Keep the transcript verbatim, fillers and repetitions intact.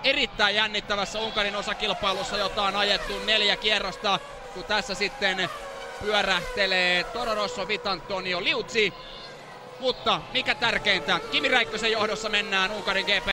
erittäin jännittävässä Unkarin osakilpailussa, jota on ajettu neljä kierrosta, kun tässä sitten pyörähtelee Toro Rosso Vitantonio Liuzzi. Mutta mikä tärkeintä, Kimi Räikkösen johdossa mennään Unkarin G P